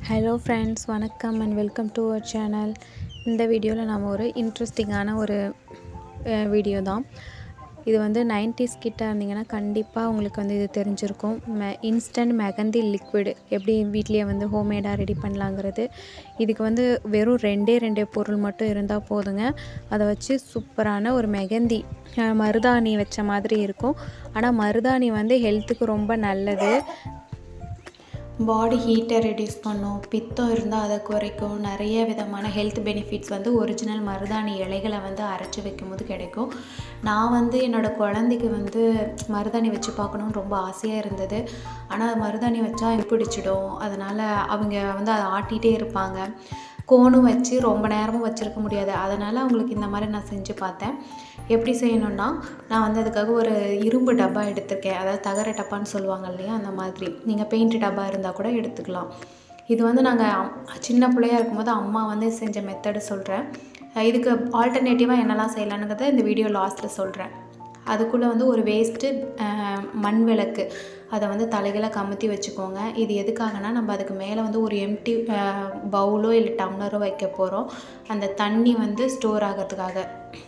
Hello friends, வணக்கம் and welcome to our channel. இந்த வீடியோவில் நம்ம ஒரு இன்ட்ரெஸ்டிங்கான ஒரு வீடியோ தான். இது வந்து 90s கிட்ட இருந்தீங்கன்னா கண்டிப்பாக உங்களுக்கு வந்து இது தெரிஞ்சிருக்கும். இன்ஸ்டன்ட் மெஹந்தி லிக்விட் எப்படி வீட்லேயே வந்து ஹோம்மேடாக ரெடி பண்ணலாங்கிறது. இதுக்கு வந்து வெறும் ரெண்டே பொருள் மட்டும் இருந்தால் போதுங்க. அதை வச்சு சூப்பரான ஒரு மெஹந்தி மருதாணி வச்ச மாதிரி இருக்கும். ஆனால் மருதாணி வந்து ஹெல்த்துக்கு ரொம்ப நல்லது. பாடி ஹீட்டை ரெடியூஸ் பண்ணும், பித்தம் இருந்தால் அதை குறைக்கும். நிறைய விதமான ஹெல்த் பெனிஃபிட்ஸ் வந்து ஒரிஜினல் மருதாணி இலைகளை வந்து அரைச்சி வைக்கும்போது கிடைக்கும். நான் வந்து என்னோடய குழந்தைக்கு வந்து மருதாணி வச்சு பார்க்கணுன்னு ரொம்ப ஆசையாக இருந்தது. ஆனால் மருதாணி வச்சா பிடிச்சிடும், அதனால் அவங்க வந்து அதை ஆட்டிகிட்டே இருப்பாங்க. கோனும் வச்சு ரொம்ப நேரமும் வச்சுருக்க முடியாது. அதனால் அவங்களுக்கு இந்த மாதிரி நான் செஞ்சு பார்த்தேன். எப்படி செய்யணுன்னா, நான் வந்து அதுக்காக ஒரு இரும்பு டப்பா எடுத்திருக்கேன். அதாவது தகர டப்பான்னு சொல்லுவாங்க இல்லையா, அந்த மாதிரி. நீங்கள் பெயிண்ட் டப்பா இருந்தால் கூட எடுத்துக்கலாம். இது வந்து நாங்கள் சின்ன பிள்ளையாக இருக்கும்போது அம்மா வந்து செஞ்ச மெத்தடு சொல்கிறேன். இதுக்கு ஆல்டர்னேட்டிவாக என்னெல்லாம் செய்யலான்னுங்கிறத இந்த வீடியோ லாஸ்ட்டில் சொல்கிறேன். அதுக்குள்ளே வந்து ஒரு வேஸ்ட்டு மண் விளக்கு, அதை வந்து தலைகளை கமுத்தி வச்சுக்கோங்க. இது எதுக்காகனா, நம்ம அதுக்கு மேலே வந்து ஒரு எம்டி பவுலோ இல்லை டம்ளரோ வைக்க போகிறோம். அந்த தண்ணி வந்து ஸ்டோர் ஆகிறதுக்காக.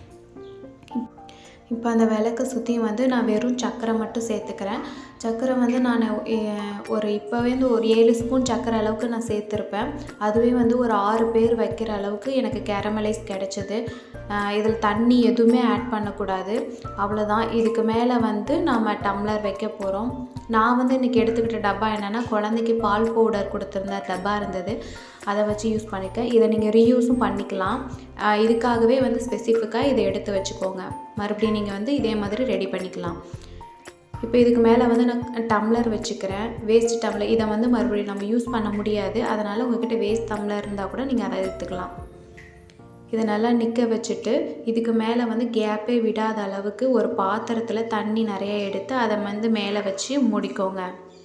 இப்போ அந்த விளக்கை சுற்றியும் வந்து நான் வெறும் சர்க்கரை மட்டும் சேர்த்துக்கிறேன். சர்க்கரை வந்து நான் இப்போவே வந்து ஒரு 7 ஸ்பூன் சர்க்கரை அளவுக்கு நான் சேர்த்துருப்பேன். அதுவே வந்து ஒரு 6 பேர் வைக்கிற அளவுக்கு எனக்கு கேரமலைஸ் கிடச்சிது. இதில் தண்ணி எதுவுமே ஆட் பண்ணக்கூடாது, அவ்வளோதான். இதுக்கு மேலே வந்து நாம் டம்ளர் வைக்க போகிறோம். நான் வந்து இன்றைக்கி எடுத்துக்கிட்ட டப்பா என்னென்னா, குழந்தைக்கு பால் பவுடர் கொடுத்துருந்த டப்பா இருந்தது, அதை வச்சு யூஸ் பண்ணிக்க. இதை நீங்கள் ரீயூஸும் பண்ணிக்கலாம். இதுக்காகவே வந்து ஸ்பெசிஃபிக்காக இதை எடுத்து வச்சுக்கோங்க. மறுபடியும் நீங்கள் வந்து இதே மாதிரி ரெடி பண்ணிக்கலாம். இப்போ இதுக்கு மேலே வந்து நான் டம்ளர் வச்சுக்கிறேன், வேஸ்ட் டம்ளர். இதை வந்து மறுபடியும் நம்ம யூஸ் பண்ண முடியாது, அதனால் உங்கள்கிட்ட வேஸ்ட் டம்ளர் இருந்தால் கூட நீங்கள் அதை எடுத்துக்கலாம். இதை நல்லா நிற்க வச்சுட்டு இதுக்கு மேலே வந்து கேப்பே விடாத அளவுக்கு ஒரு பாத்திரத்தில் தண்ணி நிறைய எடுத்து அதை வந்து மேலே வச்சு மூடிக்கோங்க.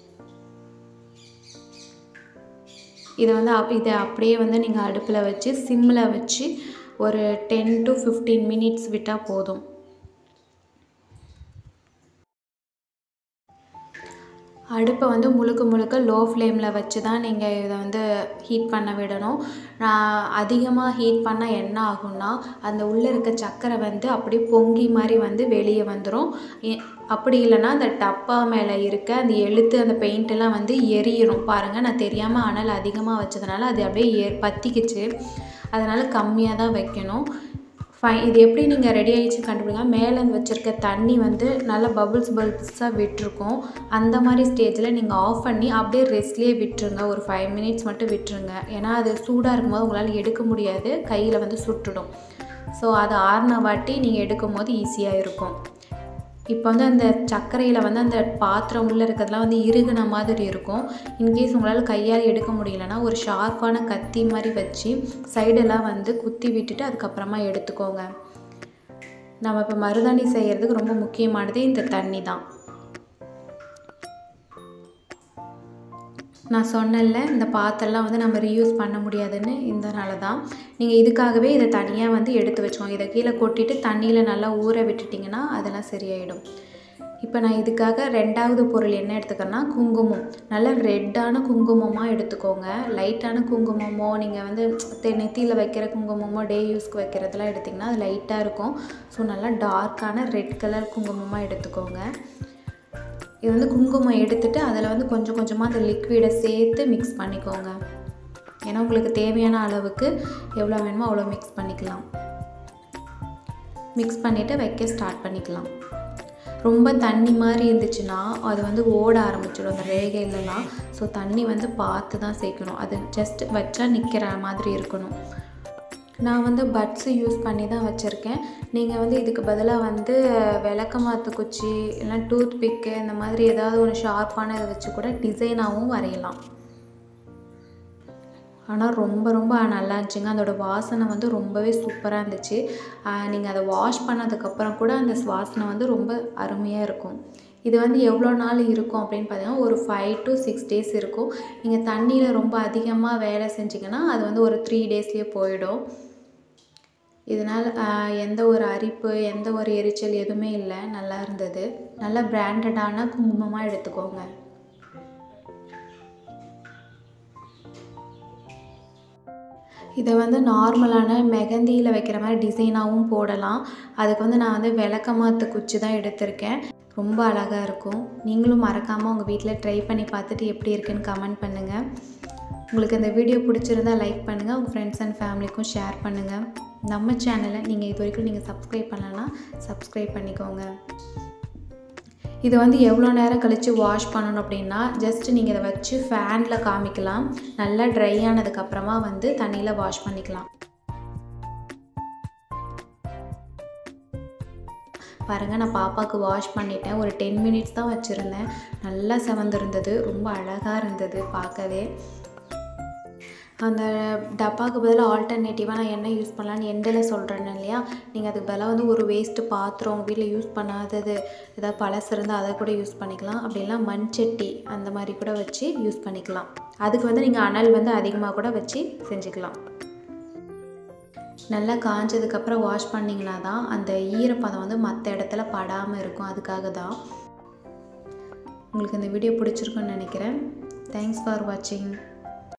இதை அப்படியே வந்து நீங்கள் அடுப்பில் வச்சு சிம்மில் வச்சு ஒரு 10 to 15 minutes விட்டால் போதும். அடுப்பை வந்து முழுக்க லோ ஃப்ளேமில் வச்சு தான் நீங்கள் இதை வந்து ஹீட் பண்ண விடணும். அதிகமாக ஹீட் பண்ணால் என்ன ஆகும்னா, அந்த உள்ளே இருக்க சர்க்கரை வந்து அப்படியே பொங்கி மாதிரி வந்து வெளியே வந்துடும். அப்படி இல்லைன்னா அந்த டப்பா மேலே இருக்க அந்த எழுத்து, அந்த பெயிண்டெல்லாம் வந்து எரியிடும். பாருங்கள், நான் தெரியாமல் அனல் அதிகமாக வச்சதுனால அது அப்படியே பற்றிக்கிச்சு. அதனால் கம்மியாக தான் வைக்கணும். இது எப்படி நீங்கள் ரெடி ஆகிடுச்சு கண்டுபிடிங்க. மேலே வச்சுருக்க தண்ணி வந்து நல்லா பபுள்ஸாக விட்டுருக்கும். அந்த மாதிரி ஸ்டேஜில் நீங்கள் ஆஃப் பண்ணி அப்படியே ரெஸ்ட்லேயே விட்டுருங்க. ஒரு 5 minutes மட்டும் விட்டுருங்க. ஏன்னா அது சூடாக இருக்கும்போது உங்களால் எடுக்க முடியாது, கையில் வந்து சுட்டுடும். ஸோ அது ஆறின வாட்டி நீங்கள் எடுக்கும் போது ஈஸியாக இருக்கும். இப்போ வந்து அந்த சர்க்கரையில் வந்து அந்த பாத்திரம் உள்ளே இருக்கிறதுலாம் வந்து இறுகுன மாதிரி இருக்கும். இன்கேஸ் உங்களால் கையால் எடுக்க முடியலன்னா ஒரு ஷார்ப்பான கத்தி மாதிரி வச்சு சைடெல்லாம் வந்து குத்தி விட்டுட்டு அதுக்கப்புறமா எடுத்துக்கோங்க. நம்ம இப்போ மருதாணி செய்கிறதுக்கு ரொம்ப முக்கியமானது இந்த தண்ணி தான். நான் சொன்னேன்ல, இந்த பாத்திரம்லாம் வந்து நம்ம ரீயூஸ் பண்ண முடியாதுன்னு, இதனால தான். நீங்கள் இதுக்காகவே இதை தனியாக வந்து எடுத்து வச்சுக்கோங்க. இதை கீழே கொட்டிட்டு தண்ணியில் நல்லா ஊற விட்டுட்டிங்கன்னா அதெல்லாம் சரியாயிடும். இப்போ நான் இதுக்காக 2வது பொருள் என்ன எடுத்துக்கிறேன்னா, குங்குமம். நல்லா ரெட்டான குங்குமமாக எடுத்துக்கோங்க. லைட்டான குங்குமமோ, நீங்கள் வந்து நெத்தியில் வைக்கிற குங்குமமோ, டே யூஸ்க்கு வைக்கிறதுலாம் எடுத்திங்கன்னா அது லைட்டாக இருக்கும். ஸோ நல்லா டார்க்கான ரெட் கலர் குங்குமமாக எடுத்துக்கோங்க. இது வந்து குங்குமம் எடுத்துகிட்டு அதில் வந்து கொஞ்சமாக அந்த லிக்விடை சேர்த்து மிக்ஸ் பண்ணிக்கோங்க. ஏன்னா உங்களுக்கு தேவையான அளவுக்கு எவ்வளோ வேணுமோ அவ்வளோ மிக்ஸ் பண்ணிக்கலாம். மிக்ஸ் பண்ணிவிட்டு வைக்க ஸ்டார்ட் பண்ணிக்கலாம். ரொம்ப தண்ணி மாதிரி இருந்துச்சுன்னா அது வந்து ஓட ஆரம்பிச்சிடும் அந்த ரேகையிலலாம். ஸோ தண்ணி வந்து பார்த்து தான் சேர்க்கணும். அது ஜஸ்ட் வச்சா நிற்கிற மாதிரி இருக்கணும். நான் வந்து பட்ஸு யூஸ் பண்ணி தான் வச்சுருக்கேன். நீங்கள் வந்து இதுக்கு பதிலாக வந்து விளக்கமாத்து குச்சி இல்லைனா டூத் பிக்கு இந்த மாதிரி ஏதாவது ஒரு ஷார்ப்பான இதை வச்சு கூட டிசைனாகவும் வரையலாம். ஆனால் ரொம்ப நல்லா இருந்துச்சுங்க. அதோடய வாசனை வந்து ரொம்பவே சூப்பராக இருந்துச்சு. நீங்கள் அதை வாஷ் பண்ணதுக்கப்புறம் கூட அந்த வாசனை வந்து ரொம்ப அருமையாக இருக்கும். இது வந்து எவ்வளோ நாள் இருக்கும் அப்படின்னு பார்த்தீங்கன்னா, ஒரு 5 to 6 days இருக்கும். நீங்கள் தண்ணியில் ரொம்ப அதிகமாக வேலை செஞ்சிங்கன்னா அது வந்து ஒரு 3 daysலேயே போயிடும். இதனால் எந்த ஒரு அரிப்பு, எந்த ஒரு எரிச்சல் எதுவுமே இல்லை. நல்லா இருந்தது. நல்லா பிராண்டடான குங்குமமாக எடுத்துக்கோங்க. இதை வந்து நார்மலான மெஹந்தியில் வைக்கிற மாதிரி டிசைனாகவும் போடலாம். அதுக்கு வந்து நான் வந்து விளக்கமாத்து குச்சி தான் எடுத்திருக்கேன். ரொம்ப அழகாக இருக்கும். நீங்களும் மறக்காமல் உங்கள் வீட்டில் ட்ரை பண்ணி பார்த்துட்டு எப்படி இருக்குன்னு கமெண்ட் பண்ணுங்கள். உங்களுக்கு இந்த வீடியோ பிடிச்சிருந்தால் லைக் பண்ணுங்கள். உங்கள் ஃப்ரெண்ட்ஸ் அண்ட் ஃபேமிலிக்கும் ஷேர் பண்ணுங்கள். நம்ம சேனலை நீங்கள் இது வரைக்கும் நீங்கள் சப்ஸ்கிரைப் பண்ணலன்னா சப்ஸ்கிரைப் பண்ணிக்கோங்க. இதை வந்து எவ்வளோ நேரம் கழித்து வாஷ் பண்ணணும் அப்படின்னா, ஜஸ்ட்டு நீங்கள் இதை வச்சு ஃபேனில் காமிக்கலாம். நல்லா ட்ரை ஆனதுக்கப்புறமா வந்து தண்ணியில் வாஷ் பண்ணிக்கலாம். பாருங்கள், நான் பாப்பாவுக்கு வாஷ் பண்ணிட்டேன். ஒரு 10 மினிட்ஸ் தான் வச்சுருந்தேன். நல்லா செவந்திருந்தது. ரொம்ப அழகாக இருந்தது பார்க்கவே. அந்த டப்பாவுக்கு பதிலாக ஆல்டர்னேட்டிவாக நான் என்ன யூஸ் பண்ணலான்னு எண்டில் சொல்கிறேன்னு இல்லையா, நீங்கள் அதுக்கு பதிலாக வந்து ஒரு வேஸ்ட்டு பாத்திரம் உங்கள் வீட்டில் யூஸ் பண்ணாதது ஏதாவது பழசு இருந்தால் அதை கூட யூஸ் பண்ணிக்கலாம். அப்படிலாம் மண்சட்டி அந்த மாதிரி கூட வச்சு யூஸ் பண்ணிக்கலாம். அதுக்கு வந்து நீங்கள் அனல் வந்து அதிகமாக கூட வச்சு செஞ்சுக்கலாம். நல்லா காஞ்சதுக்கப்புறம் வாஷ் பண்ணிங்கன்னா தான் அந்த ஈரப்பதம் வந்து மற்ற இடத்துல படாமல் இருக்கும். அதுக்காக தான். உங்களுக்கு இந்த வீடியோ பிடிச்சிருக்குன்னு நினைக்கிறேன். தேங்க்ஸ் ஃபார் வாட்சிங்.